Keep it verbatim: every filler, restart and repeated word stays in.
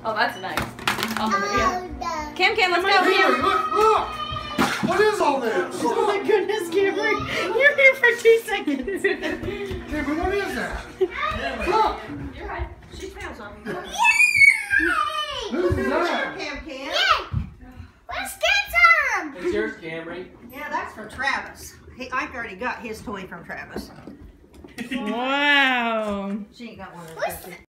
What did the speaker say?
Oh, that's nice. Oh, yeah. Cam, Cam, let's go. Here, look, look! What is all this? Oh my goodness, Cameron. You're here for two seconds. Cameron, what is that? Look. You're right. She found something. Who's that? Cam Cam. Let's get some! It's yours, Camry. Yeah, that's from Travis. He, I already got his toy from Travis. Wow. She ain't got one of What's those.